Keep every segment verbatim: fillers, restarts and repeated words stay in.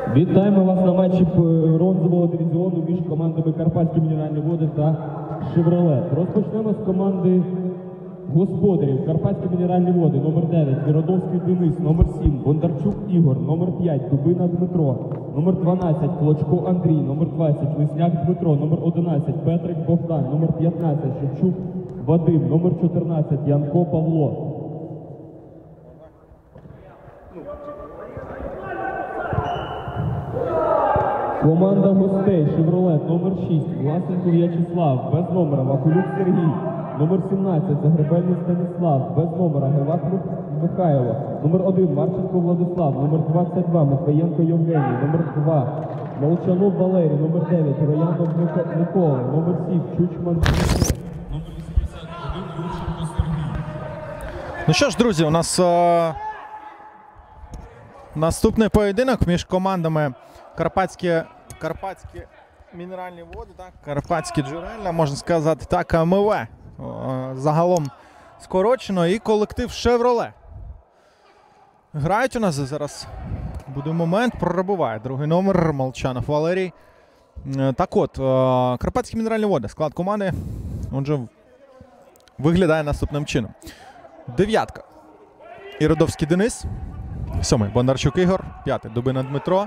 Вітаємо вас на матчі бронзового дивізіону між командами Карпатські мінеральні води та Шевроле. Розпочнемо з команди господарів. Карпатські мінеральні води, номер дев'ять, Миродовський Денис, номер сім, Бондарчук Ігор, номер п'ять, Дубина Дмитро, номер дванадцять, Клочко Андрій, номер двадцять, Лисняк Дмитро, номер одинадцять, Петрик Богдан, номер п'ятнадцять, Шевчук Вадим, номер чотирнадцять, Янко Павло. Команда гостей Шевроле, номер шість, Власенко В'ячеслав, без номера, Вакулюк Сергій, номер сімнадцять, Загребельний Станіслав, без номера, Гевак Михайло, номер один, Марченко Владислав, номер двадцять два, Матвієнко Євгеній, номер два, Молчанов Валерій, номер дев'ять, Роянов Микола, номер сім, Чучман Дмитро, номер вісімдесят один, Юрченко Сергій. Ну що ж, друзі, у нас е наступний поєдинок між командами Карпатські, Карпатські мінеральні води, так, Карпатські джерела, можна сказати, так, ем ве, загалом скорочено, і колектив Шевроле. Грають у нас зараз, буде момент, пробиває другий номер, Молчанов Валерій. Так от, Карпатські мінеральні води, склад команди, отже, виглядає наступним чином. Дев'ятка. Іродовський Денис. Сьомий Бондарчук Ігор. П'ятий Дубина Дмитро.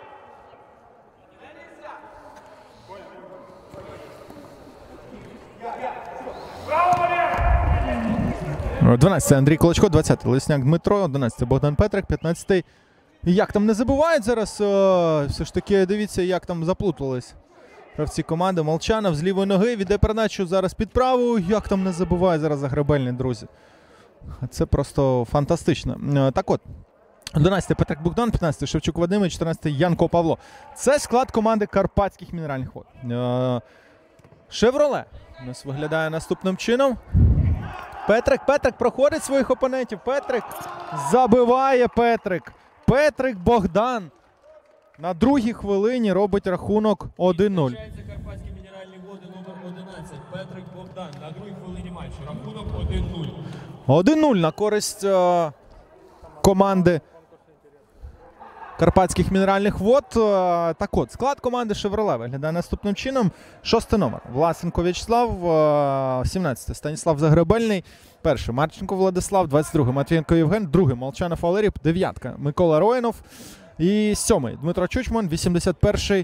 дванадцятий Андрій Клочко, двадцятий Лисняк Дмитро, одинадцятий Богдан Петрик, п'ятнадцятий. Як там не забувають зараз, о, все ж таки, дивіться, як там заплутались гравці команди. Молчанов з лівої ноги, віддає передачу зараз під праву. Як там не забувають зараз Загребельний, друзі. Це просто фантастично. Так от, одинадцятий Петрик Богдан, п'ятнадцятий Шевчук Вадим, чотирнадцятий Янко Павло. Це склад команди Карпатських мінеральних вод. Шевроле у нас виглядає наступним чином. Петрик, Петрик проходить своїх опонентів. Петрик забиває Петрик. Петрик Богдан на другій хвилині робить рахунок один нуль. Карпатські мінеральні води, номер одинадцять, Петрик Богдан на другій хвилині матчу. Рахунок один нуль. один нуль на користь е команди Карпатських мінеральних вод. Е так от, склад команди Шевроле виглядає наступним чином. Шостий номер. Власенко В'ячеслав, е сімнадцятий Станіслав Загребельний, перший Марченко Владислав, двадцять другий Матвієнко Євген, другий Молчанов Валерій, дев'ятка Микола Роянов і сьомий Дмитро Чучман, вісімдесят перший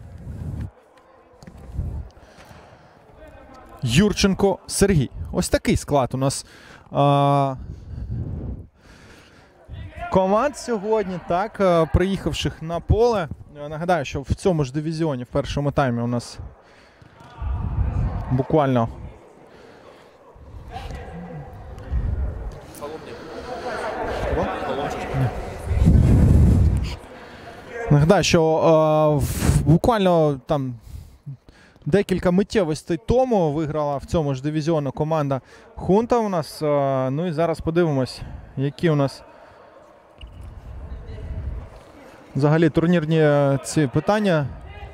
Юрченко Сергій. Ось такий склад у нас е команд сьогодні, так, приїхавших на поле. Нагадаю, що в цьому ж дивізіоні в першому таймі у нас буквально нагадаю, що е, в, буквально там декілька миттєвостей тому виграла в цьому ж дивізіоні команда Хунта у нас. Е, ну і зараз подивимось, які у нас взагалі турнірні ці питання.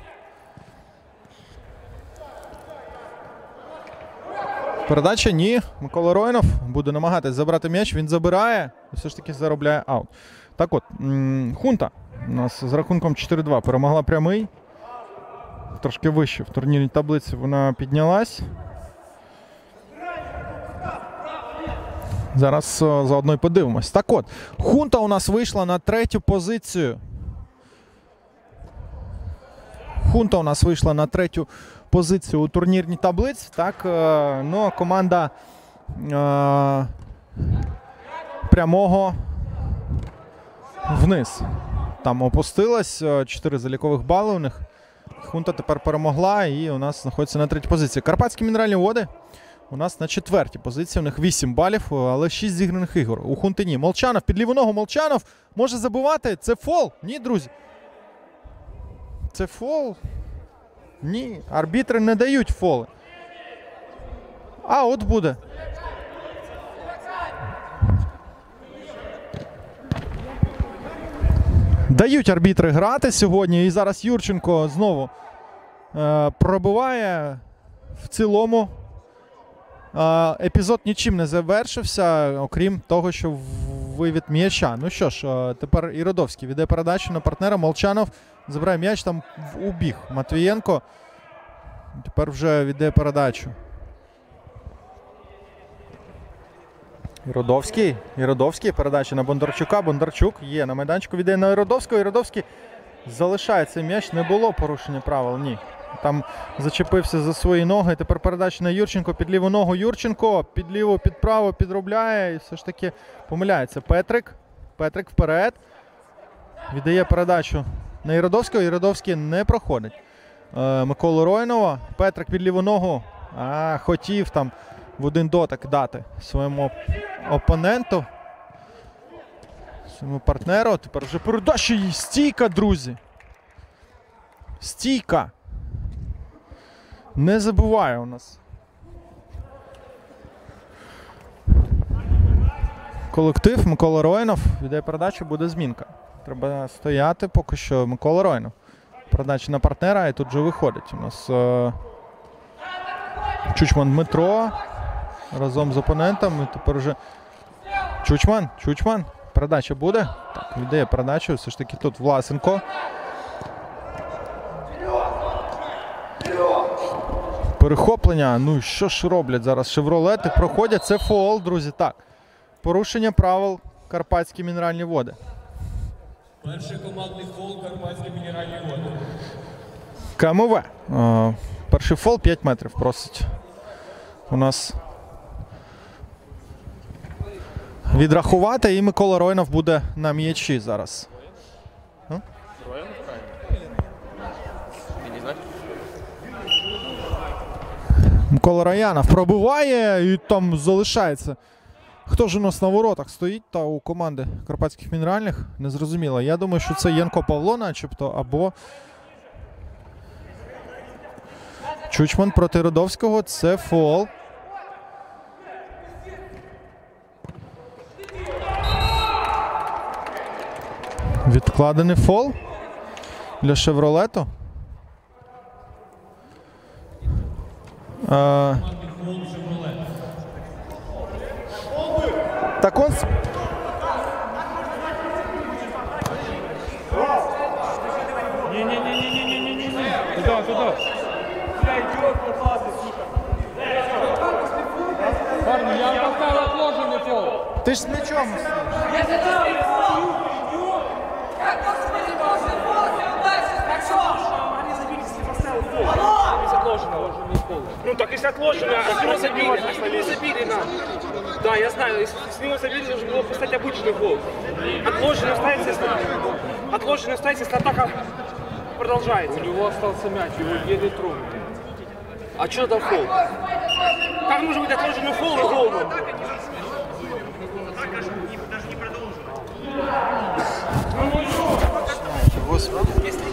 Передача ні. Микола Роянов буде намагатись забрати м'яч. Він забирає і все ж таки заробляє аут. Так от, Хунта у нас з рахунком чотири два перемогла прямий. Трошки вище в турнірній таблиці вона піднялась. Зараз заодно й подивимось. Так от, Хунта у нас вийшла на третю позицію. Хунта у нас вийшла на третю позицію у турнірній таблиці. Так, ну а команда е прямого вниз. Там опустилась, чотири залікових бали у них. Хунта тепер перемогла і у нас знаходиться на третій позиції. Карпатські мінеральні води у нас на четвертій позиції. У них вісім балів, але шість зіграних ігор. У Хунти ні. Молчанов під ліву ногу. Молчанов може забивати. Це фол? Ні, друзі. Це фол? Ні. Арбітри не дають фоли. А от буде. Дають арбітри грати сьогодні. І зараз Юрченко знову е пробиває. В цілому е епізод нічим не завершився, окрім того, що в вивід м'яча. Ну що ж, е, тепер Іродовський віддає передачу на партнера. Молчанов забирає м'яч, там в- убіг Матвієнко. Тепер вже віддає передачу. Іродовський. Іродовський. Передача на Бондарчука. Бондарчук є на майданчику. Віддає на Іродовського. Іродовський залишає цей м'яч. Не було порушення правил. Ні. Там зачепився за свої ноги. Тепер передача на Юрченко. Під ліву ногу Юрченко. Під ліву, під праву підробляє. І все ж таки помиляється. Петрик. Петрик вперед. Віддає передачу на Іродовського. Іродовський не проходить. Е, Миколу Ройнова. Петрик під ліву ногу. А, хотів там в один дотик дати своєму опоненту. Своєму партнеру. Тепер вже передача їй. Стійка, друзі. Стійка. Не забуває у нас колектив. Микола Ройнов віддає передачу, буде змінка. Треба стояти поки що. Микола Ройнов. Передача на партнера і тут вже виходить. У нас е Чучман Дмитро разом з опонентом. І тепер вже Чучман. Чучман. Передача буде. Так, віддає передачу. Все ж таки тут Власенко. Перехоплення. Ну що ж роблять зараз шевролети? Проходять. Це фол, друзі. Так. Порушення правил Карпатські мінеральні води. Перший командний фол Карпатські мінеральні води. КМВ. Е, перший фол п'ять метрів просить. У нас відрахувати, і Микола Ройнов буде на м'ячі зараз. М? Микола Роянов пробиває і там залишається. Хто ж у нас на воротах стоїть та у команди Карпатських мінеральних? Незрозуміло. Я думаю, що це Янко Павло начебто, або Чучман проти Родовського. Це фол. Відкладений фол для Шевролету. А... Так он... Не-не-не-не-не-не-не-не. Туда, туда. Бля, идиот, попался, сука. Парни, я вам поставил отложенный фол. Ти ж з м'ячом. Я задал идиот! Как посмотри, после фола, он дальше скачал! Они забили, если поставил фол. Без отложенного. Ну так если отложено, а с него забили, а с него забили нам. Да, я знаю, если с него забили, нужно было поставить обычный фол. Отложенный ставится, если... Отложенный ставится, если атака продолжается. У него остался мяч, его еле тронуты. А что там фол? Как может быть отложенный фол и гол? Господи.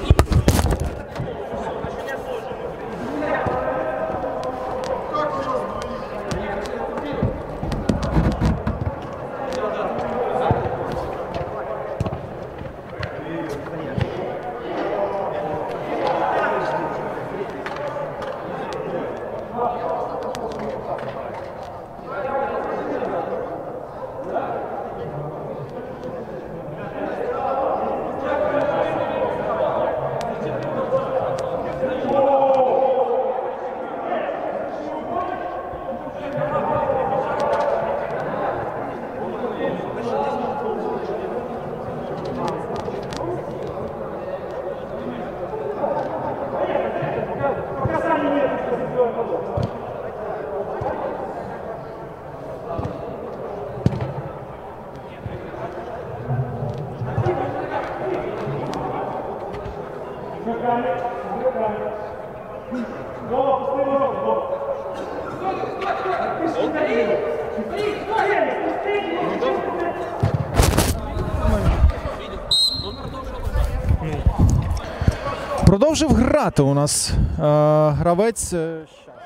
Продовжив грати у нас е, гравець. е,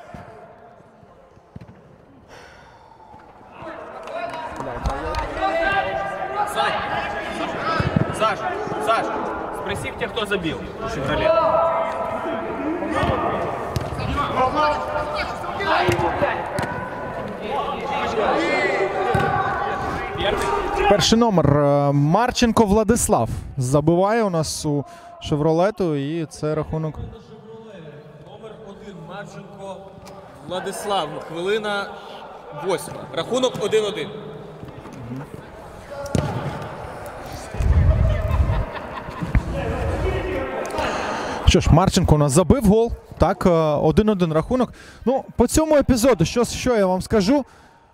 Сань, Саш, Саш, спроси тех, кто забил в «Шевроле». Первый. Перший номер е, Марченко Владислав забиває у нас у Шевролету, і це рахунок. Номер один Марченко Владислав. Хвилина восьма. Рахунок один-один. Що ж, Марченко у нас забив гол. Так, один-один рахунок. Ну, по цьому епізоду, що, що я вам скажу?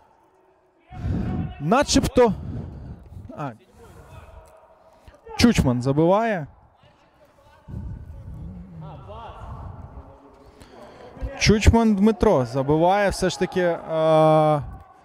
Начебто... А. Чучман забиває. Чучман Дмитро забиває все ж таки... Е...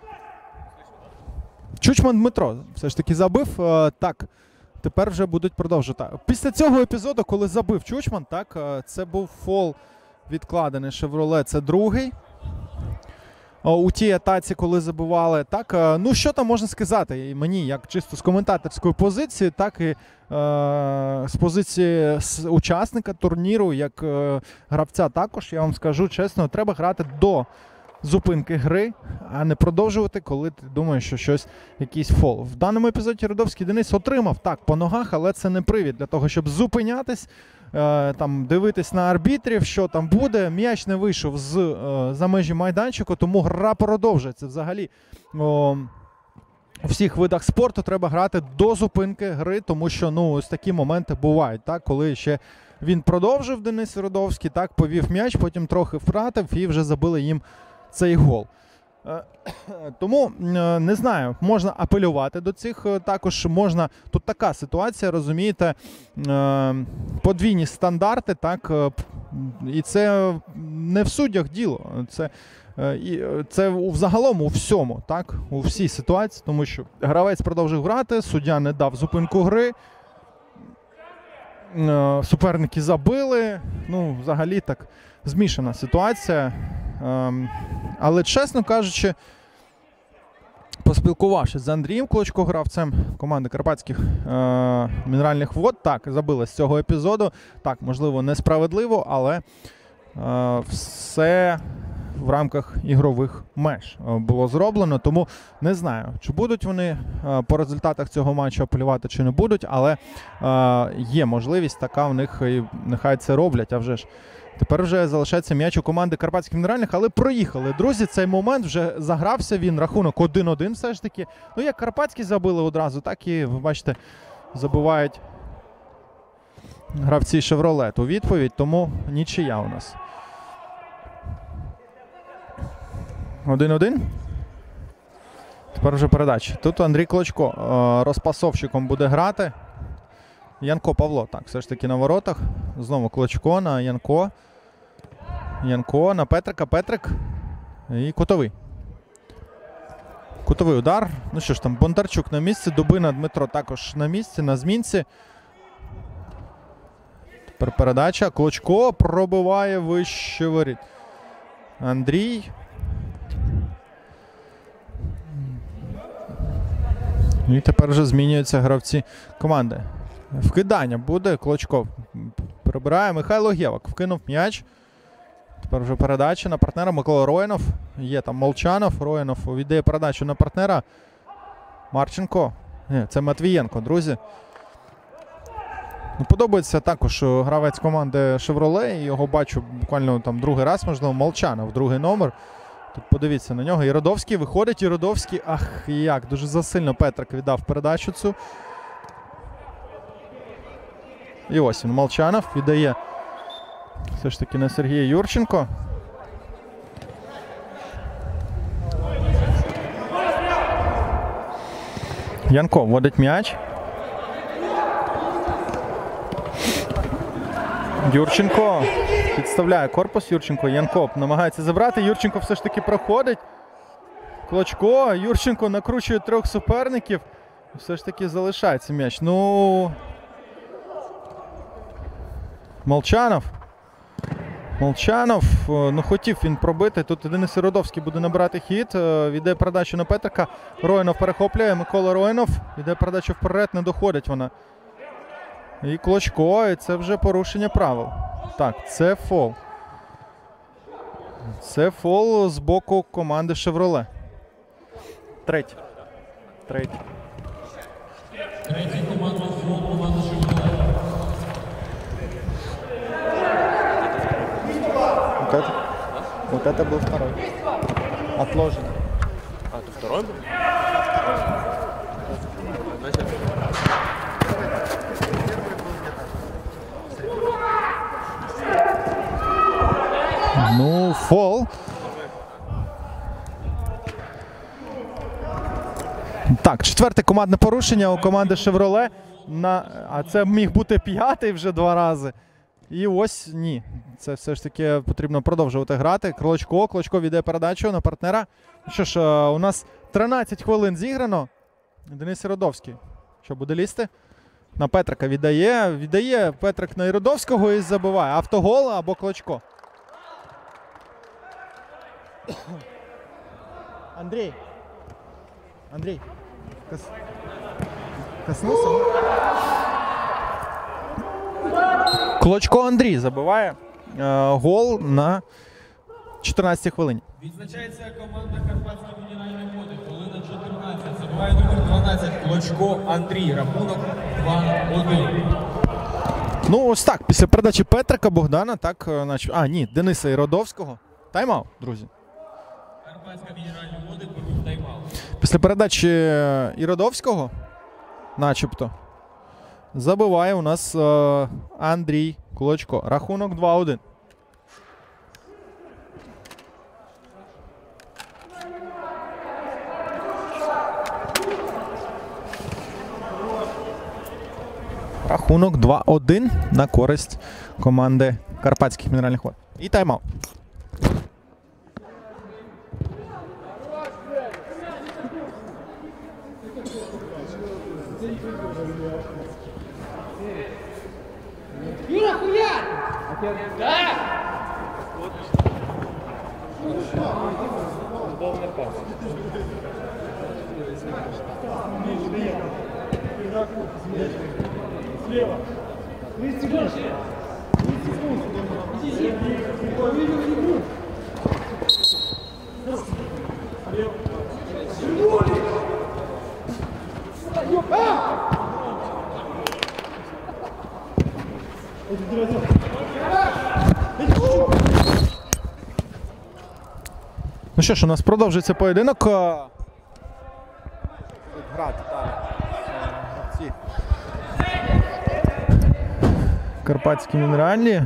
Чучман Дмитро все ж таки забив. Е, так. Тепер вже будуть продовжувати. Після цього епізоду, коли забив Чучман, так, це був фол відкладений Шевроле, це другий. У тій атаці, коли забивали, так, ну що там можна сказати і мені, як чисто з коментаторської позиції, так і е, з позиції учасника турніру, як е, гравця також, я вам скажу чесно, треба грати до зупинки гри, а не продовжувати, коли ти думаєш, що щось, якийсь фол. В даному епізоді Родовський Денис отримав так по ногах, але це не привід для того, щоб зупинятись, е, там, дивитись на арбітрів, що там буде. М'яч не вийшов з, е, за межі майданчику, тому гра продовжується. Взагалі, о, у всіх видах спорту треба грати до зупинки гри, тому що, ну, ось такі моменти бувають, так, коли ще він продовжив, Денис Родовський, так, повів м'яч, потім трохи втратив і вже забили їм цей гол. Тому, не знаю, можна апелювати до цих, також можна, тут така ситуація, розумієте, подвійні стандарти, так, і це не в суддях діло, це, це взагалом у всьому, так, у всій ситуації, тому що гравець продовжив грати, суддя не дав зупинку гри, суперники забили, ну, взагалі так, змішана ситуація. Але, чесно кажучи, поспілкувавшись з Андрієм Клочко, гравцем команди Карпатських е мінеральних вод, так, забили з цього епізоду, так, можливо, несправедливо, але е все в рамках ігрових меж було зроблено, тому не знаю, чи будуть вони е по результатах цього матчу апелювати, чи не будуть, але е є можливість така в них, і нехай це роблять, а вже ж. Тепер вже залишається м'яч у команди Карпатських мінеральних, але проїхали. Друзі, цей момент вже загрався він, рахунок один-один все ж таки. Ну, як Карпатські забили одразу, так і, ви бачите, забивають гравці Шевролет у відповідь, тому нічия у нас. один-один. Тепер вже передача. Тут Андрій Клочко розпасовщиком буде грати. Янко Павло, так, все ж таки на воротах. Знову Клочко на Янко. Янко на Петрика. Петрик і кутовий. Кутовий удар. Ну що ж там, Бондарчук на місці. Дубина Дмитро також на місці, на змінці. Тепер передача. Клочко пробиває вище воріт. Андрій. І тепер вже змінюються гравці команди. Вкидання буде. Клочко прибирає. Михайло Гєвак вкинув м'яч. Тепер вже передача на партнера. Микола Роїнов. Є там Молчанов. Роїнов віддає передачу на партнера. Марченко. Ні, це Матвієнко, друзі. Ну, подобається також гравець команди Шевроле. Його бачу буквально там другий раз, можливо, Молчанов. Другий номер. Тут подивіться на нього. Єродовський виходить. Єродовський. Ах, як. Дуже засильно Петрик віддав передачу цю. І ось він, Молчанов, віддає все ж таки на Сергія Юрченко. Янко вводить м'яч. Юрченко підставляє корпус. Юрченко, Янко намагається забрати. Юрченко все ж таки проходить. Клочко, Юрченко накручує трьох суперників. Все ж таки залишається м'яч. Ну... Молчанов. Молчанов. Ну, хотів він пробити. Тут Денис Родовський буде набирати хід. Віддає передачу на Петрика. Роїнов перехоплює. Микола Роїнов. Віддає передачу вперед. Не доходить вона. І Клочко. І це вже порушення правил. Так, це фол. Це фол з боку команди Шевроле. Третій. Третій. Вот это был второй. Отложен. А, ты второй был? Значит, Ну, фол. Так, четверте командне порушення у команди «Шевроле». На... А це міг бути п'ятий вже два рази. І ось ні. Це все ж таки потрібно продовжувати грати. Клочко, Клочко віддає передачу на партнера. Ну що ж, у нас тринадцять хвилин зіграно. Денис Іродовський. Що, буде лізти? На Петрика віддає. Віддає Петрик на Іродовського і забиває. Автогол або Клочко. Андрій. Андрій. Кос... Коснувся? Клочко Андрій забиває е, гол на чотирнадцятій хвилині. Відзначається команда Карпатські мінеральні води. Хвилина чотирнадцять. Забиває номер дванадцять. Клочко Андрій. Рахунок два один. Ну, ось так. Після передачі Петрика Богдана, так, е, нач... а, ні, Дениса Іродовського. Тайм-аут, друзі. Карпатські мінеральні води беруть тайм-аут. Після передачі Іродовського, начебто, забиває у нас е, Андрій Клочко. Рахунок два один. Рахунок два один на користь команди Карпатських мінеральних вод. І тайм-аут. Юра, хуяр! Да! Ну що ж, у нас продовжується поєдинок. Грати далі. Гравці. Карпатські мінеральні.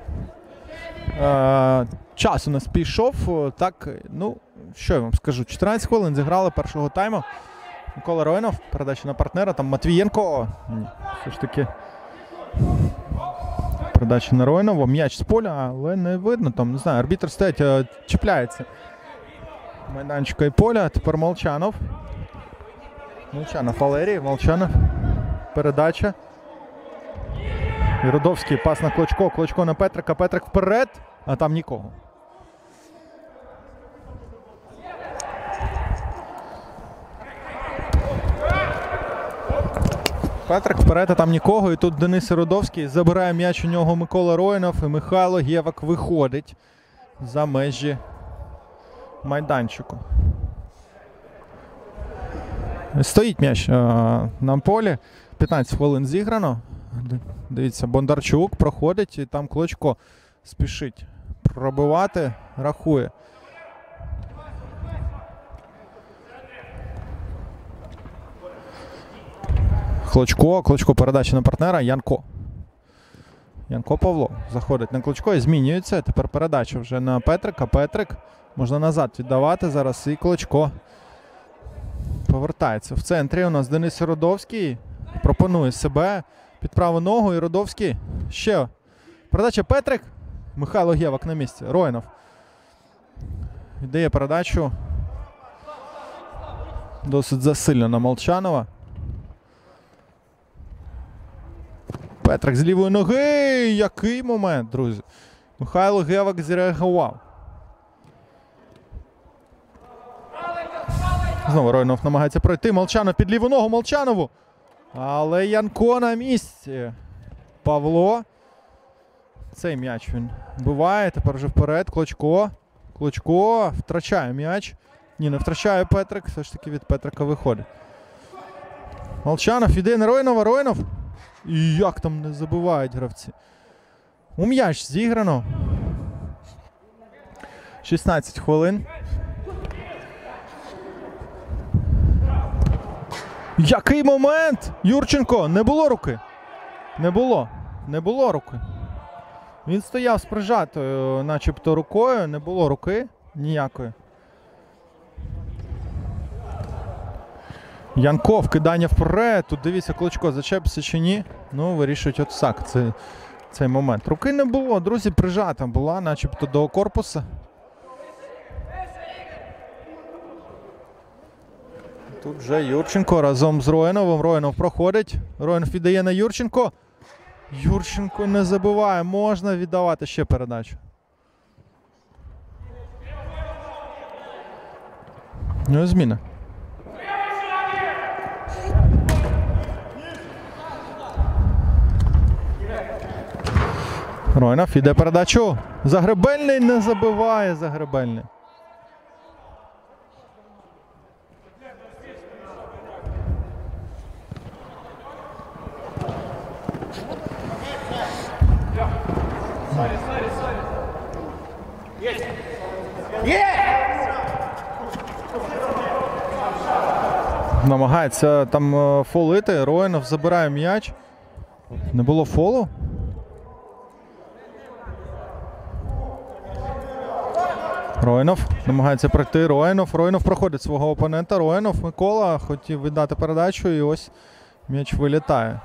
Е, час у нас пішов. Так, ну, що я вам скажу. чотирнадцять хвилин зіграли першого тайму. Микола Роїнов, передача на партнера. Там Матвієнко. Ні, все ж таки. Передача на Роїнова. М'яч з поля, але не видно. Там, не знаю, арбітр стоять, чіпляється. Майданчика і поля. Тепер Молчанов. Молчанов Валерій. Молчанов. Передача. Іродовський. Пас на Клочко. Клочко на Петрика. Петрик вперед. А там нікого. Петрик вперед, а там нікого. І тут Денис Іродовський. Забирає м'яч у нього Микола Роїнов. І Михайло Гєвак виходить за межі майданчику. Стоїть м'яч на полі. п'ятнадцять хвилин зіграно. Дивіться, Бондарчук проходить і там Клочко спішить пробивати, рахує. Клочко, Клочко передача на партнера, Янко. Янко Павло заходить на Клочко і змінюється. Тепер передача вже на Петрика. Петрик можна назад віддавати зараз і Клочко повертається. В центрі у нас Денис Іродовський пропонує себе під праву ногу. Іродовський ще передача Петрик. Михайло Гєвак на місці. Роїнов віддає передачу досить засильно на Молчанова. Петрик з лівої ноги. Який момент, друзі. Михайло Гєвак зреагував. Знову Роїнов намагається пройти. Молчанов під ліву ногу Молчанову. Але Янко на місці. Павло. Цей м'яч він буває. Тепер вже вперед. Клочко. Клочко втрачає м'яч. Ні, не втрачає Петрик. Все ж таки від Петрика виходить. Молчанов іде на Роїнова. Роїнов. І як там не забивають гравці. У м'яч зіграно. шістнадцять хвилин. Який момент! Юрченко! Не було руки! Не було. Не було руки. Він стояв з прижатою начебто рукою. Не було руки ніякої. Янков, кидання вперед. Тут дивіться, Клочко зачепився чи ні. Ну, вирішують от так цей, цей момент. Руки не було, друзі, прижата була начебто до корпуса. Тут вже Юрченко разом з Роїновим. Роїнов проходить. Роїнов віддає на Юрченко. Юрченко не забиває. Можна віддавати ще передачу. Ну і зміна. Роїнов іде передачу. Загребельний не забиває. Загребельний. Намагається там е, фолити. Роїнов забирає м'яч. Не було фолу. Роїнов намагається пройти. Роїнов. Роїнов проходить свого опонента. Роїнов. Микола хотів віддати передачу і ось м'яч вилітає.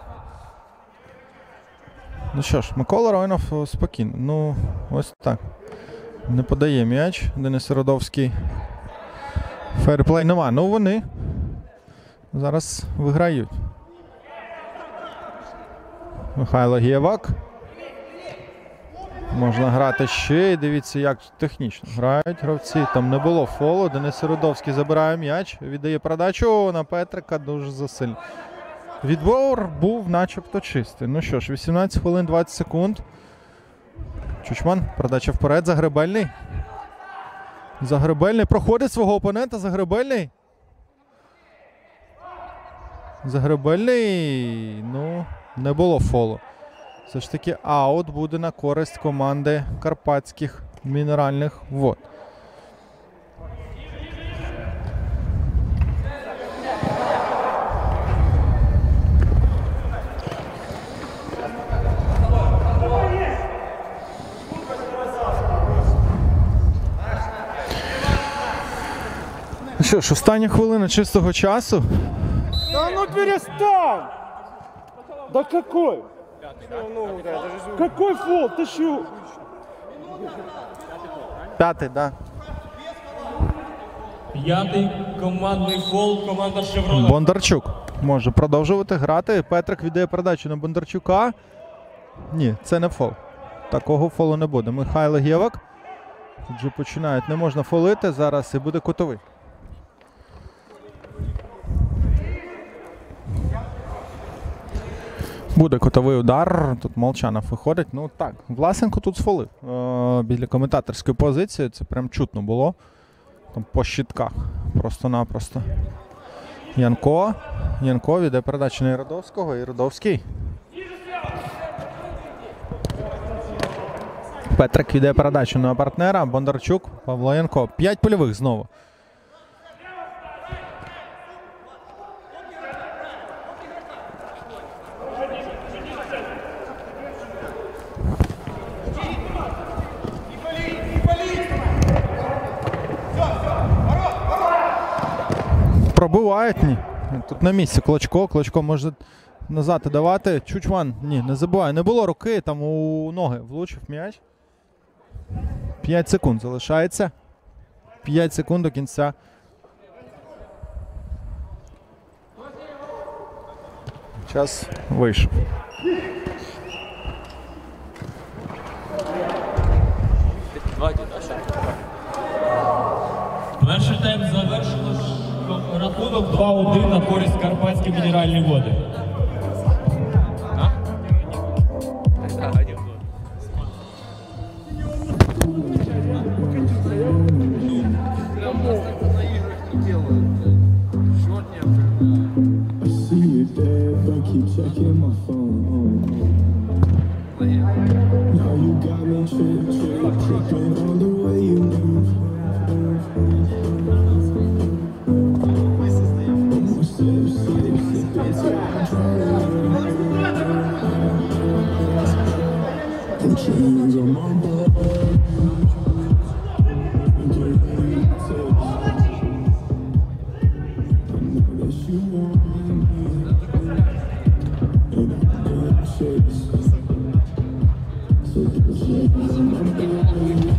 Ну що ж, Микола Роїнов спокійно. Ну, ось так. Не подає м'яч. Денис Родовський. Фейрплей нема. Ну, вони зараз виграють. Михайло Гєвак. Можна грати ще. І дивіться, як технічно грають гравці. Там не було фолу. Денис Родовський забирає м'яч. Віддає передачу на Петрика. Дуже засильно. Відбор був начебто чистий. Ну що ж, вісімнадцять хвилин двадцять секунд. Чучман. Передача вперед. Загребельний. Загребельний проходить свого опонента. Загребельний. Загребельний. Ну, не було фолу. Все ж таки аут буде на користь команди Карпатських мінеральних вод. Що ж, остання хвилина чистого часу. Да ну перестань! Да какой? Какой фол? Ты что? П'ятий, да. П'ятий командний фол, команда «Шевроле». Бондарчук може продовжувати грати. Петрик віддає передачу на Бондарчука. Ні, це не фол. Такого фолу не буде. Михайло Гєвак. Тут вже починають. Не можна фолити. Зараз і буде кутовий. Буде котовий удар. Тут Молчанов виходить. Ну так, Власенко тут сфолив. Е, біля коментаторської позиції. Це прям чутно було. Там по щитках. Просто-напросто. Янко. Янко віддає передачу на Іродовського. Іродовський. Петрик віддає передачу на партнера. Бондарчук. Павло Янко. П'ять польових знову. Пробивають, ні. Тут на місці Клочко. Клочко може назад давати. Чучман, ні, не забуває. Не було руки, там у ноги влучив м'яч. п'ять секунд залишається. п'ять секунд до кінця. Час вийшов. Перший тайм завершено. Рахунок два один на користь Карпатські мінеральні води. Keep checking my phone. Now you got me tripping, tripping on the way you move. Put your hands on my back. Get ready to touch. I know that you want me, and I'm gonna chase. So put your hands on my back.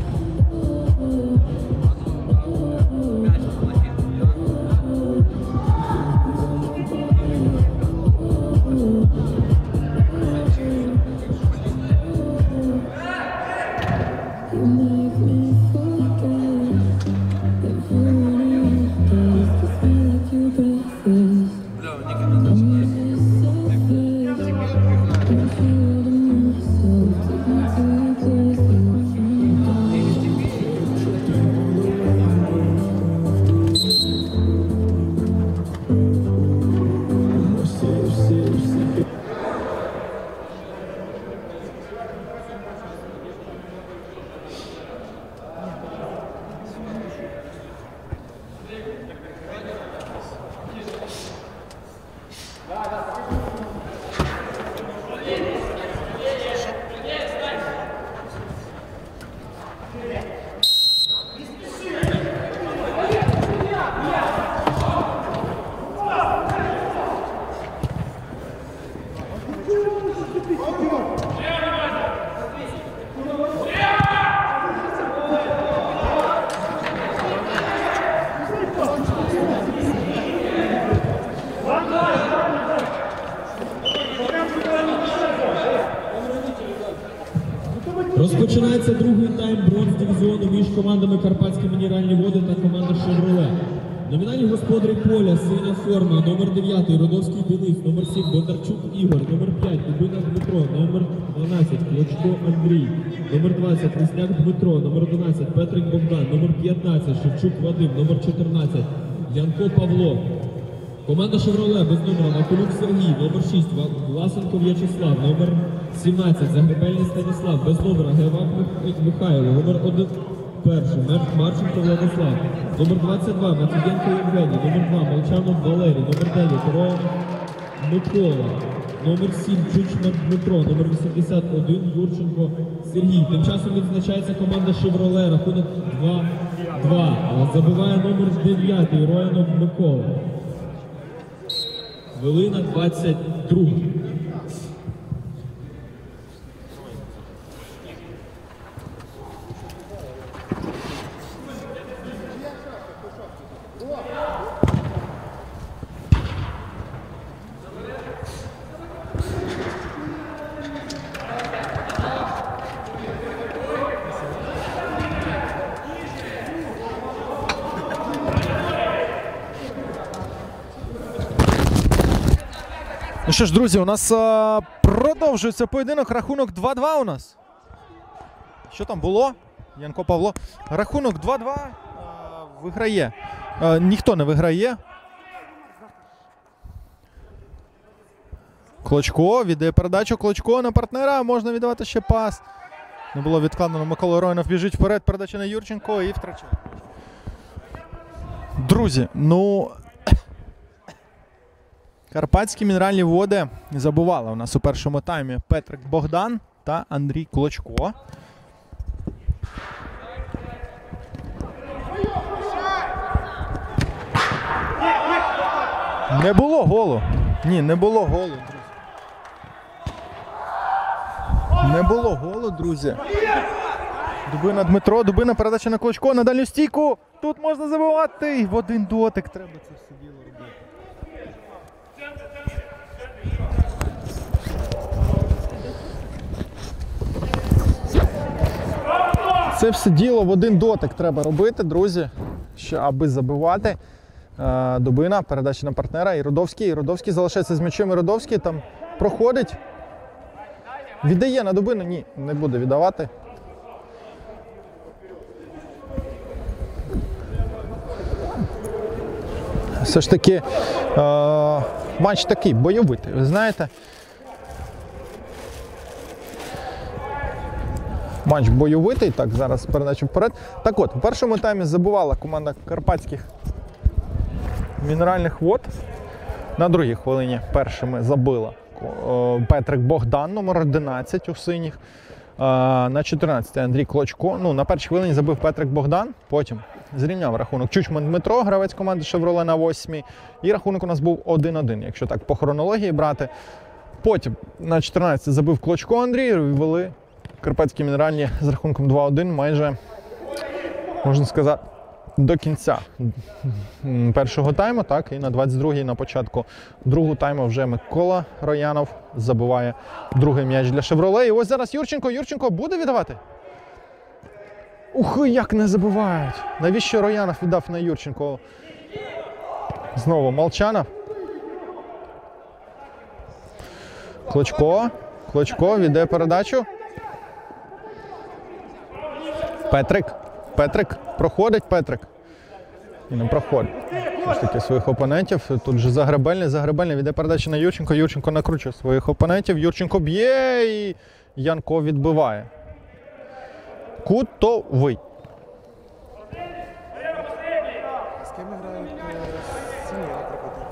Розпочинається другий тайм бронз-дивізіону між командами Карпатські мінеральні води та команда «Шевроле». Номінальні господарі поля, синя форма, номер дев'ятий, Родовський Денис, номер сім, Бондарчук Ігор, номер п'ять, Дубина Дмитро, номер дванадцять, Клочко Андрій, номер двадцять, Лисняк Дмитро, номер одинадцять, Петрик Богдан, номер п'ятнадцять, Шевчук Вадим, номер чотирнадцять, Янко Павло. Команда «Шевроле» без номера Наколюк Сергій, номер шість, Власенко В'ячеслав, номер сімнадцять, Загребельний Станіслав, без номера Гевак Михайло, номер один, перший, Марченко Владислав, номер двадцять два, Матвієнко Євгеній, номер два, Молчанов Валерій, номер дев'ять, Роян Микола, номер сім, Чучман Дмитро, номер вісімдесят один, Юрченко Сергій. Тим часом відзначається команда «Шевроле», рахунок два два, забиває номер дев'ятий, Роянов Микола. Хвилина двадцять друга. Ну що ж, друзі, у нас а, продовжується поєдинок. Рахунок два-два у нас. Що там було? Янко Павло. Рахунок два-два. А, виграє. А, ніхто не виграє. Клочко віддає передачу. Клочко на партнера. Можна віддавати ще пас. Не було відкладено. Микола Роянов біжить вперед. Передача на Юрченко і втрачає. Друзі, ну... Карпатські мінеральні води забували у нас у першому таймі Петрик Богдан та Андрій Клочко. Не було голу. Ні, не було голу, друзі. Не було голу, друзі. Дубина Дмитро, Дубина, передача на Клочко, на дальню стійку. Тут можна забивати. В один дотик треба це все діло робити. Це все діло в один дотик треба робити, друзі, що, аби забивати. Е, Дубина, передача на партнера. І Родовський. І Родовський залишається з м'ячем. І Родовський там проходить. Віддає на Дубину. Ні, не буде віддавати. Все ж таки, е, матч такий бойовитий, ви знаєте. Матч бойовитий, так, зараз передача вперед. Так от, у першому таймі забувала команда Карпатських мінеральних вод. На другій хвилині першими забила Петрик Богдан, номер одинадцять у синіх. А, на чотирнадцятій Андрій Клочко. Ну, на першій хвилині забив Петрик Богдан, потім зрівняв рахунок Чучман Дмитро, гравець команди «Шевроле» на восьмій. І рахунок у нас був один-один, якщо так по хронології брати. Потім на чотирнадцятій забив Клочко Андрій, і ввели Карпатські мінеральні з рахунком два-один майже, можна сказати, до кінця першого тайму, так, і на двадцять другій на початку другого тайму вже Микола Роянов забиває другий м'яч для «Шевроле». І ось зараз Юрченко, Юрченко буде віддавати? Ух, як не забивають! Навіщо Роянов віддав на Юрченко? Знову Молчанов. Клочко, Клочко віддає передачу. Петрик, Петрик, проходить Петрик. І не проходить. Все ж таки своїх опонентів. Тут же Загребельний, Загребельний віддає передачу на Юрченко. Юрченко накручує своїх опонентів. Юрченко б'є і Янко відбиває. Кутовий. З ким грають сім'ї, наприклад?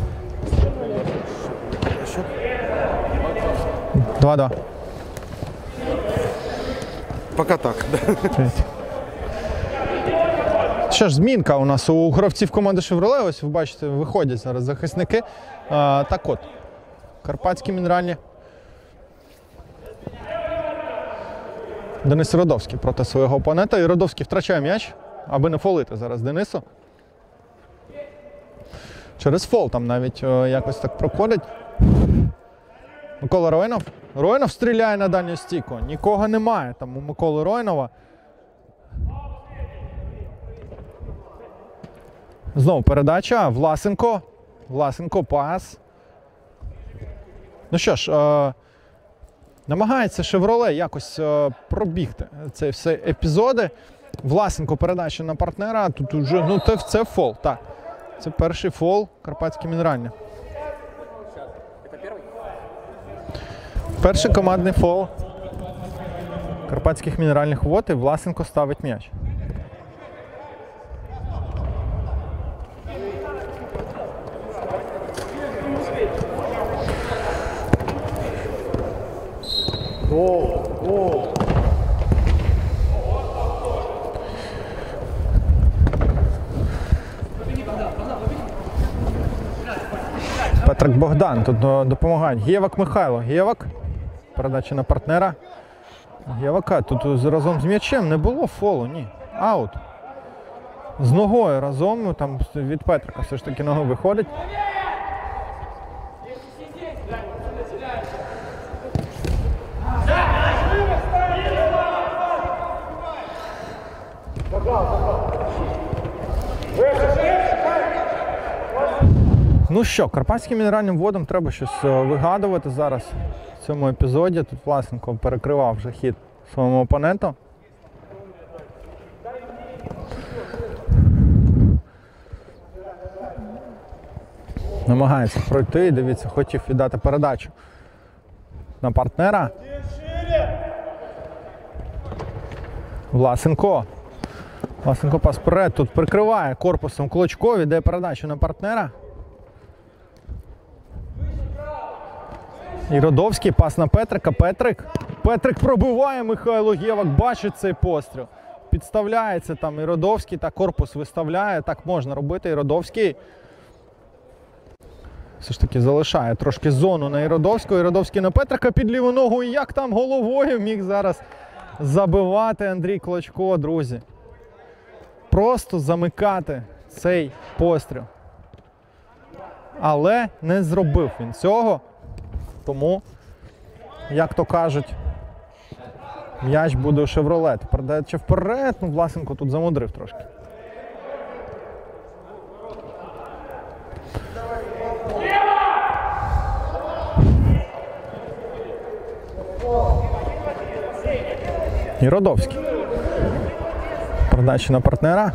Що? два-два. Поки так. Що ж, змінка у нас у гравців команди «Шевроле». Ось ви бачите, виходять зараз захисники. А, так от, Карпатські мінеральні. Денис Родовський проти свого опонента. І Родовський втрачає м'яч, аби не фолити зараз Денису. Через фол там навіть о, якось так проходить. Микола Роянов. Роянов стріляє на дальню стійку. Нікого немає там у Миколи Роянова. Знову передача. Власенко. Власенко, пас. Ну що ж, е, намагається «Шевроле» якось е, пробігти ці всі епізоди. Власенко передача на партнера. Тут уже, ну це, це фол, так. Це перший фол Карпатські мінеральні. Перший командний фол Карпатських мінеральних вод, і Власенко ставить м'яч. Гол, гол. Петрик Богдан тут допомагають. Гєвак Михайло. Гєвак. Передача на партнера. Гєвака тут разом з м'ячем не було фолу, ні. Аут. З ногою разом, там від Петрика все ж таки нога виходить. Ну що, Карпатським мінеральним водам треба щось вигадувати зараз в цьому епізоді. Тут Власенко перекривав вже хід своєму опоненту. Намагається пройти, дивіться, хотів віддати передачу на партнера. Власенко. Власенко пас вперед, тут прикриває корпусом Клочко, віддає передачу на партнера. І Родовський, пас на Петрика, Петрик. Петрик пробиває, Михайло Гєвак бачить цей постріл. Підставляється там і Родовський, та корпус виставляє, так можна робити. І Родовський все ж таки залишає трошки зону на Іродовського. Іродовський на Петрика під ліву ногу. І як там головою міг зараз забивати Андрій Клочко, друзі. Просто замикати цей постріл. Але не зробив він цього. Тому, як то кажуть, м'яч буде у «Шевроле». Передача вперед, ну Власенко тут замудрив трошки. І Родовський. Передача на партнера.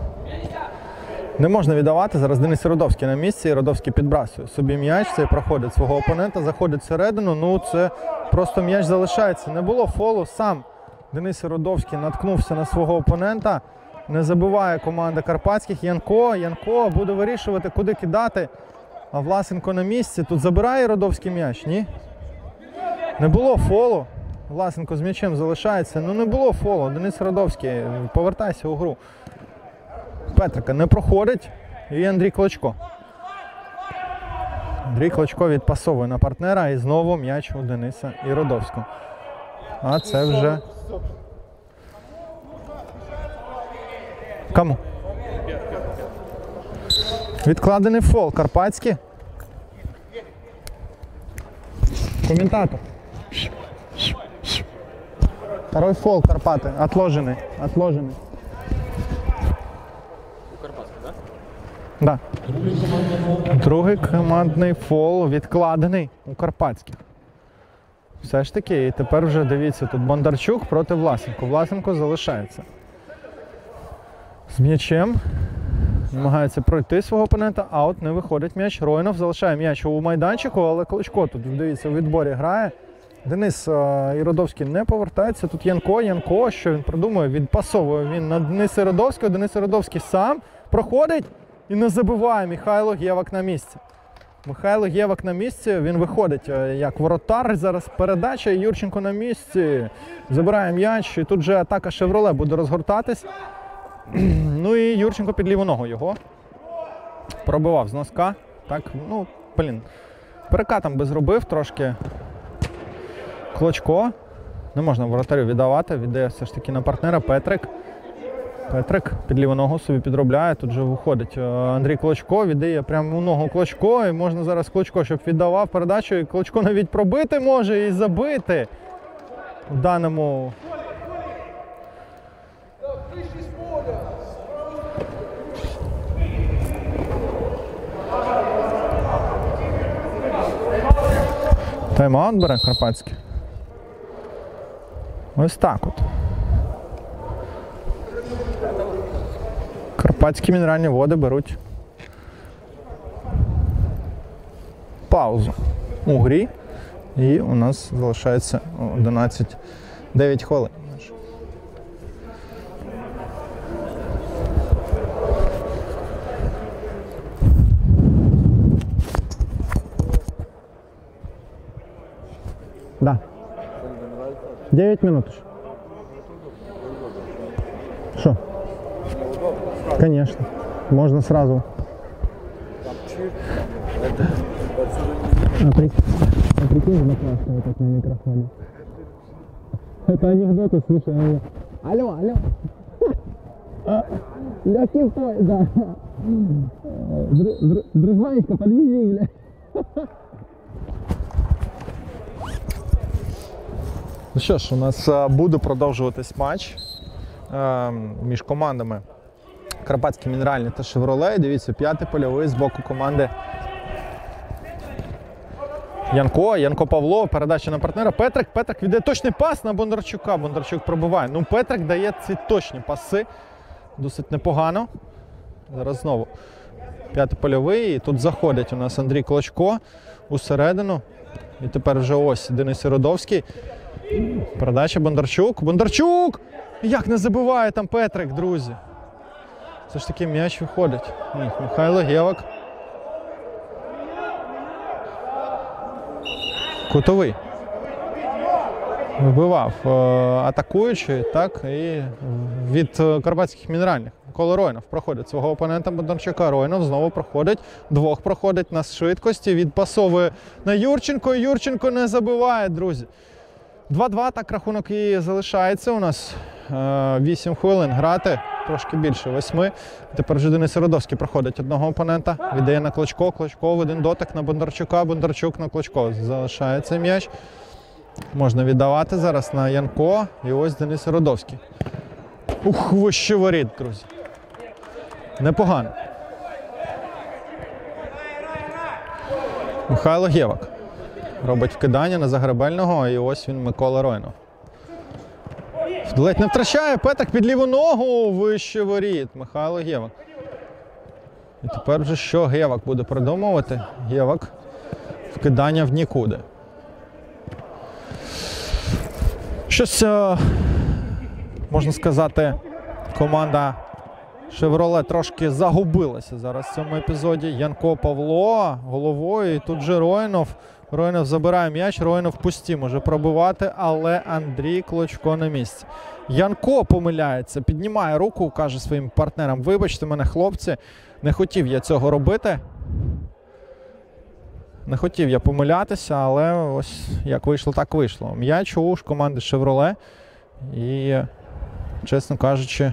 Не можна віддавати. Зараз Денис Родовський на місці. І Родовський підбрасує собі м'яч. Цей проходить свого опонента, заходить всередину. Ну, це просто м'яч залишається. Не було фолу. Сам Денис Родовський наткнувся на свого опонента. Не забиває команда Карпатських. Янко. Янко буде вирішувати, куди кидати. А Власенко на місці. Тут забирає Родовський м'яч, ні? Не було фолу. Власенко з м'ячем залишається. Ну не було фолу. Денис Радовський, повертайся у гру. Петрика не проходить. І Андрій Клочко. Андрій Клочко відпасовує на партнера і знову м'яч у Дениса і Радовського. А це вже... Кому? Відкладений фол. Карпатський. Коментатор. Второй фол Карпаты. Отложенный. Отложенный. У Карпатська, так? Да. Другий командний фол відкладений у Карпатських. Все ж таки, і тепер вже дивіться, тут Бондарчук проти Власенко. Власенко залишається. З м'ячем. Намагається пройти свого опонента, а от не виходить м'яч. Ройнов залишає м'яч у майданчику, але Клочко тут, дивіться, у відборі грає. Денис е, Іродовський не повертається. Тут Янко, Янко, що він продумує, відпасовує він на Дениса Іродовського. Денис Іродовський сам проходить і не забиває. Михайло Гєвак на місці. Михайло Гєвак на місці, він виходить е, як воротар. Зараз передача, Юрченко на місці. Забирає м'яч, і тут же атака Шевроле буде розгортатись. Ну і Юрченко під ліву ногу його пробивав з носка. Так, ну, блін, перекатом би зробив трошки. Клочко. Не можна воротарю віддавати, віддає все ж таки на партнера. Петрик. Петрик під ліву ногу собі підробляє, тут же виходить Андрій Клочко, віддає прямо у ногу Клочко, і можна зараз Клочко, щоб віддавав передачу, і Клочко навіть пробити може і забити в даному... Тайм-аут бере Карпатський. Ось так от. Карпатські мінеральні води беруть паузу у грі. І у нас залишається одинадцять дев'ять хвилин. Да. девять минут. Что? Конечно. Можно сразу. А при... а прикинь, наклассно так на микрофоне. Это анекдоты, слушай. Они... Алло, алло. Легкий пой, да. Дружбанечка, подвези, бля. Ну що ж, у нас буде продовжуватись матч е, між командами Карпатські мінеральні та Шевроле. Дивіться, п'ятий польовий з боку команди Янко. Янко Павло, передача на партнера. Петрик, Петрик віддає точний пас на Бондарчука. Бондарчук пробиває. Ну, Петрик дає ці точні паси. Досить непогано. Зараз знову п'ятий польовий. І тут заходить у нас Андрій Клочко усередину. І тепер вже ось Денис Іродовський. Передача Бондарчук. Бондарчук! Як не забиває там Петрик, друзі. Все ж таки м'яч виходить. Ні, Михайло Гєвак. Кутовий. Вбивав е атакуючий, так, і від е Карпатських мінеральних. Микола Ройнов проходить свого опонента Бондарчука. Ройнов знову проходить. Двох проходить на швидкості. Відпасовує на Юрченко. Юрченко не забиває, друзі. два-два, так рахунок і залишається у нас. вісім хвилин грати, трошки більше, восьми. Тепер вже Денис Іродовський проходить одного опонента, віддає на Клочко, Клочко в один дотик на Бондарчука, Бондарчук на Клочко. Залишається м'яч. Можна віддавати зараз на Янко. І ось Денис Іродовський. Ух, вище воріт, друзі. Непогано. Михайло Гєвак робить вкидання на Загребельного, і ось він Микола Ройнов. Ледь не втрачає, Петрик під ліву ногу, вище воріт, Михайло Гєвак. І тепер вже що Гєвак буде придумувати? Гєвак вкидання в нікуди. Щось, можна сказати, команда Шевроле трошки загубилося зараз в цьому епізоді. Янко Павло головою. І тут же Роїнов. Роїнов забирає м'яч. Роїнов в пусті може пробивати, але Андрій Клочко на місці. Янко помиляється, піднімає руку, каже своїм партнерам: вибачте мене, хлопці, не хотів я цього робити. Не хотів я помилятися, але ось як вийшло, так вийшло. М'яч у команди Шевроле. І, чесно кажучи,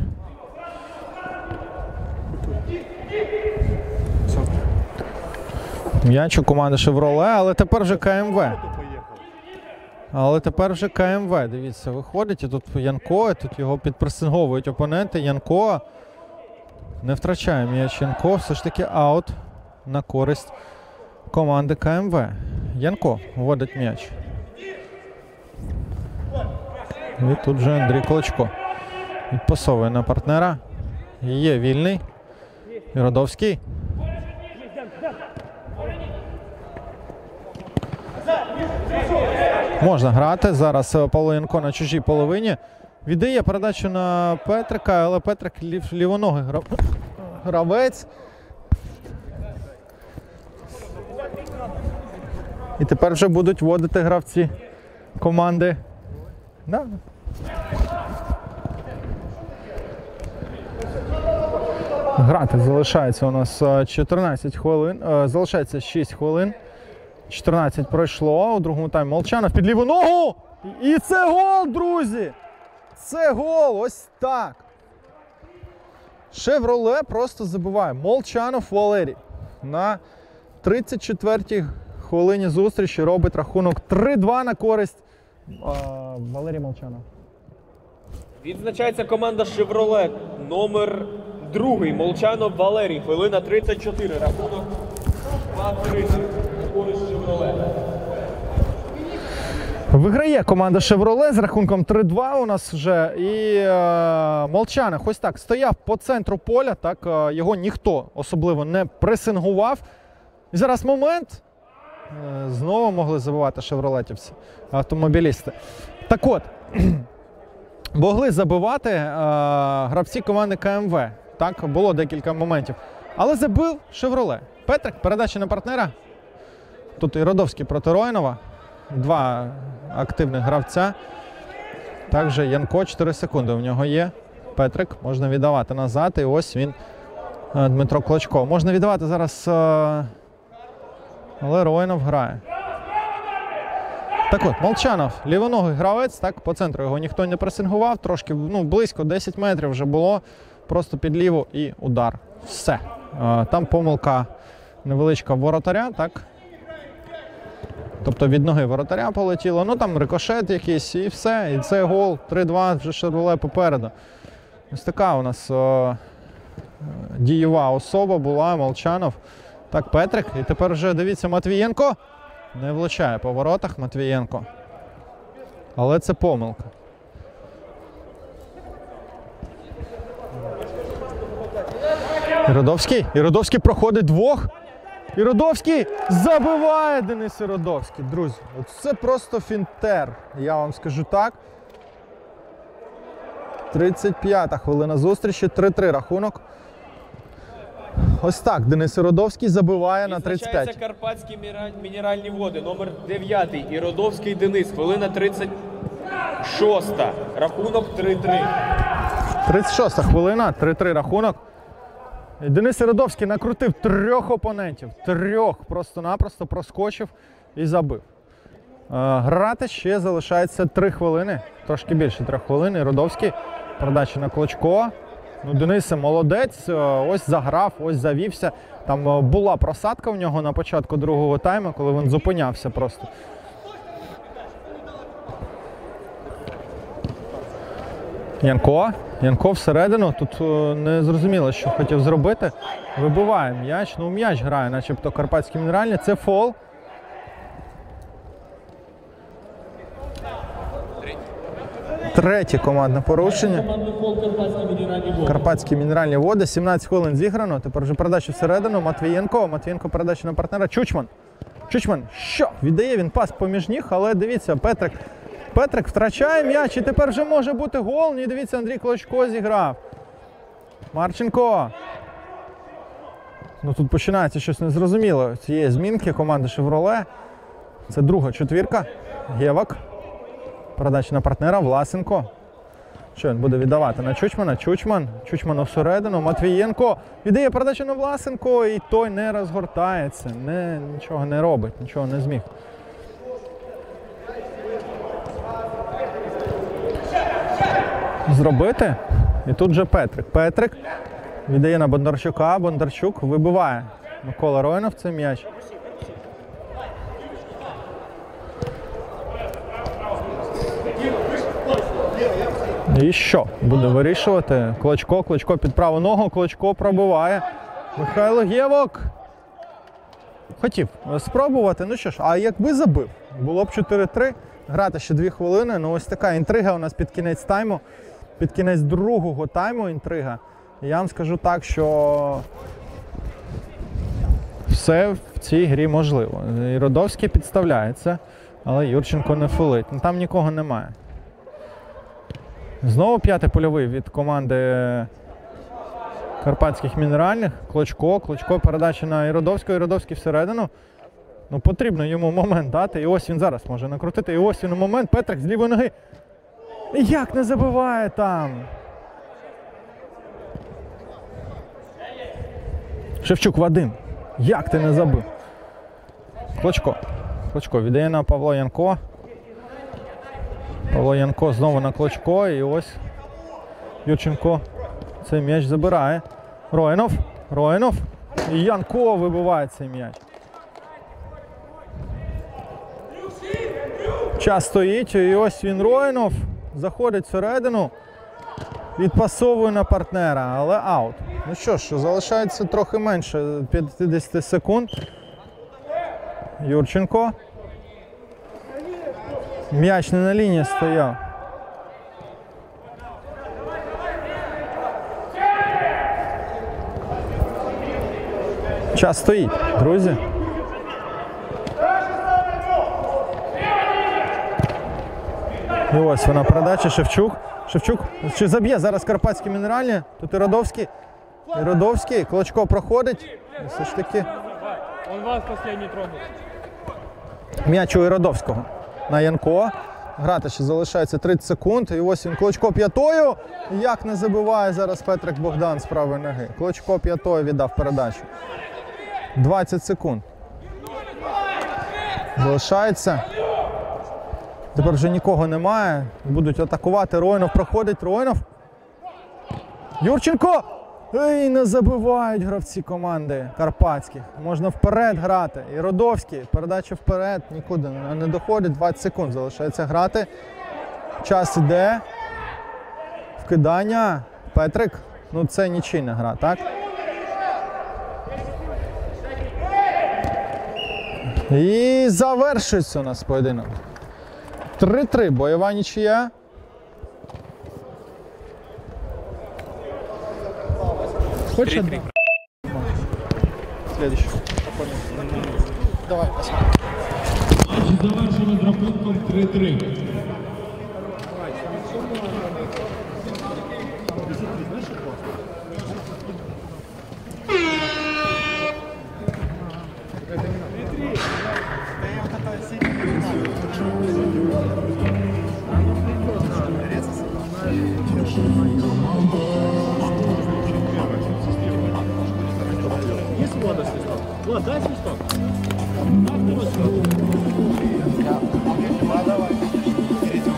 м'яч у команди Шевроле, але тепер вже КМВ. Але тепер вже КМВ, дивіться, виходить, і тут Янко, і тут його підпресинговують опоненти. Янко не втрачає м'яч. Янко все ж таки аут на користь команди КМВ. Янко вводить м'яч. І тут же Андрій Клочко відпасовує на партнера. Є вільний. Іродовський. Можна грати. Зараз Павло Янко на чужій половині. Віддає передачу на Петрика, але Петрик лів, лівоногий гра... гравець. І тепер вже будуть вводити гравці команди. Да. Грати залишається у нас чотирнадцять хвилин. Залишається шість хвилин. чотирнадцять пройшло. У другому таймі Молчанов під ліву ногу. І це гол, друзі! Це гол! Ось так. Шевроле просто забиває. Молчанов Валерій на тридцять четвертій хвилині зустрічі робить рахунок три-два на користь а, Валерій Молчанов. Відзначається команда Шевроле. Номер другий. Молчанов Валерій. Хвилина тридцять чотири. Рахунок два-три. Користь Шевроле. Виграє команда Шевроле з рахунком три-два у нас вже. І е, Молчанов ось так стояв по центру поля, так, е, його ніхто особливо не пресингував. І зараз момент. Е, знову могли забивати шевролетівці, автомобілісти. Так от, могли забивати е, гравці команди КМВ. Так, було декілька моментів. Але забив Шевроле. Петрик, передача на партнера. Тут і Родовський проти Роїнова. Два активних гравця. Також Янко, чотири секунди у нього є. Петрик, можна віддавати назад. І ось він, Дмитро Клочко. Можна віддавати зараз, але Роїнов грає. Так от, Молчанов, лівоногий гравець, так, по центру його ніхто не пресингував. Трошки, ну, близько, десять метрів вже було. Просто під ліву і удар. Все. Там помилка невеличка воротаря, так. Тобто від ноги воротаря полетіло, ну там рикошет якийсь і все. І це гол, три-два, вже Шевроле попереду. Ось така у нас о, дієва особа була, Молчанов. Так, Петрик. І тепер вже, дивіться, Матвієнко. Не влучає по воротах Матвієнко. Але це помилка. Іродовський. Іродовський проходить двох. Іродовський забиває Денис Іродовський, друзі. Це просто фінтер, я вам скажу так. тридцять п'ята хвилина зустрічі, три-три рахунок. Ось так, Денис Іродовський забиває на тридцять п'ять. Відзначається Карпатські мінеральні води, номер дев'ятий. Іродовський Денис, хвилина тридцять шоста. Рахунок три-три. тридцять шоста хвилина, три-три рахунок. Денис Іродовський накрутив трьох опонентів. Трьох просто-напросто проскочив і забив. Грати ще залишається три хвилини. Трошки більше трьох хвилин. Іродовський. Передача на Клочко. Ну, Денис молодець. Ось заграв, ось завівся. Там була просадка в нього на початку другого тайму, коли він зупинявся просто. Янко. Янко всередину. Тут не зрозуміло, що хотів зробити. Вибиває м'яч. Ну, м'яч грає, начебто Карпатські мінеральні. Це фол. Третє командне порушення. Карпатські мінеральні води. сімнадцять хвилин зіграно. Тепер вже передача всередину. Матвієнко. Матвієнко передача на партнера. Чучман. Чучман. Що? Віддає він пас поміж ніг, але дивіться, Петрик. Петрик втрачає м'яч і тепер вже може бути гол. І дивіться, Андрій Клочко зіграв. Марченко. Ну тут починається щось незрозуміле. Цієї змінки команди «Шевроле». Це друга четвірка. Гевак. Передача на партнера. Власенко. Що він буде віддавати на Чучмана? Чучман. Чучман всередину. Матвієнко. Віддає передачу на Власенко. І той не розгортається. Не, нічого не робить. Нічого не зміг. Зробити. І тут же Петрик. Петрик віддає на Бондарчука. Бондарчук вибиває Микола Роїнов цей м'яч. І що? Буде вирішувати. Клочко, Клочко під праву ногу. Клочко пробиває. Михайло Гевок. Хотів спробувати. Ну що ж, а якби забив? Було б чотири три. Грати ще дві хвилини. Ну ось така інтрига у нас під кінець тайму. Під кінець другого тайму інтрига. І я вам скажу так, що все в цій грі можливо. І Родовський підставляється, але Юрченко не фолить. Ну, там нікого немає. Знову п'ятий польовий від команди Карпатських мінеральних. Клочко, Клочко, передача на Іродовського, Іродовський всередину. Ну, потрібно йому момент дати. І ось він зараз може накрутити. І ось він момент. Петрик з лівої ноги. Як не забиває там? Шевчук Вадим. Як ти не забив? Клочко. Клочко віддає на Павло Янко. Павло Янко знову на Клочко. І ось Юрченко цей м'яч забирає. Роїнов. Роїнов. І Янко вибиває цей м'яч. Час стоїть. І ось він, Роїнов. Заходить всередину. Відпасовує на партнера, але аут. Ну що ж, залишається трохи менше п'ятдесят секунд. Юрченко. М'яч не на лінії стояв. Час стоїть, друзі. І ось вона передача. Шевчук. Шевчук. Чи заб'є зараз Карпатські мінеральні? Тут Іродовський. Іродовський. Клочко проходить. І все ж таки. Он вас останній тронув. М'яч у Іродовського. На Янко. Грати ще залишається тридцять секунд. І ось він. Клочко п'ятою. Як не забиває зараз Петрик Богдан з правої ноги. Клочко п'ятою віддав передачу. двадцять секунд. Залишається. Тепер вже нікого немає. Будуть атакувати. Роїнов проходить. Роїнов. Юрченко! Ей, не забивають гравці команди Карпатських. Можна вперед грати. І Родовський. Передача вперед. Нікуди не доходить. двадцять секунд залишається грати. Час іде. Вкидання. Петрик. Ну це нічийна гра, так? І завершується у нас поєдинок. три три. Бойова нічия. Хочешь одну? Следующий. Давай. Матч завершено з рахунком три три. Влад, дай свисток.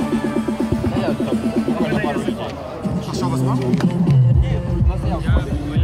А що у вас мама? Ні, на заявку.